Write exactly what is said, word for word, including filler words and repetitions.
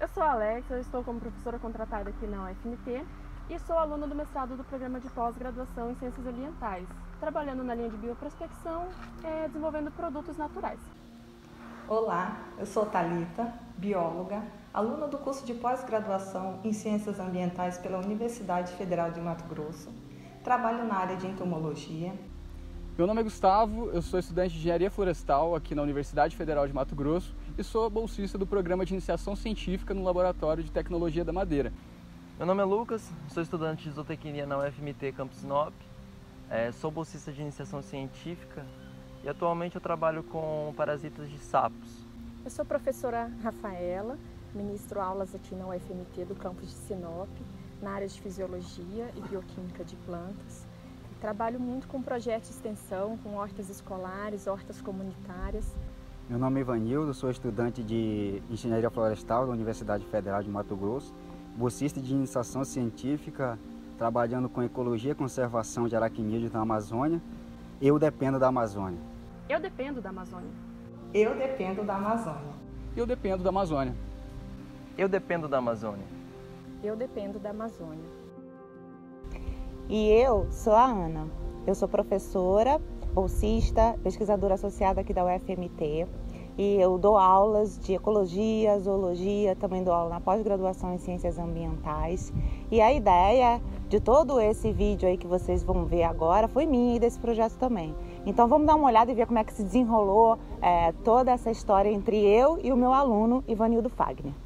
Eu sou a Alex, eu estou como professora contratada aqui na U F M T e sou aluna do mestrado do programa de pós-graduação em Ciências Ambientais, trabalhando na linha de bioprospecção, é, desenvolvendo produtos naturais. Olá, eu sou Thalita, bióloga, aluna do curso de pós-graduação em Ciências Ambientais pela Universidade Federal de Mato Grosso. Trabalho na área de entomologia. Meu nome é Gustavo, eu sou estudante de Engenharia Florestal aqui na Universidade Federal de Mato Grosso e sou bolsista do Programa de Iniciação Científica no Laboratório de Tecnologia da Madeira. Meu nome é Lucas, sou estudante de zootecnia na U F M T Campus Sinop, é, sou bolsista de Iniciação Científica e atualmente eu trabalho com parasitas de sapos. Eu sou professora Rafaela, ministro aulas aqui na U F M T do campus de Sinop, na área de Fisiologia e Bioquímica de Plantas. Trabalho muito com projetos de extensão, com hortas escolares, hortas comunitárias. Meu nome é Ivanildo, sou estudante de Engenharia Florestal da Universidade Federal de Mato Grosso, bolsista de Iniciação Científica, trabalhando com ecologia e conservação de aracnídeos na Amazônia. Eu dependo da Amazônia. Eu dependo da Amazônia. Eu dependo da Amazônia. Eu dependo da Amazônia. Eu dependo da Amazônia. Eu dependo da Amazônia. E eu sou a Ana. Eu sou professora, bolsista, pesquisadora associada aqui da U F M T e eu dou aulas de ecologia, zoologia, também dou aula na pós-graduação em ciências ambientais. E a ideia de todo esse vídeo aí que vocês vão ver agora foi minha e desse projeto também. Então vamos dar uma olhada e ver como é que se desenrolou é, toda essa história entre eu e o meu aluno Ivanildo Fagner.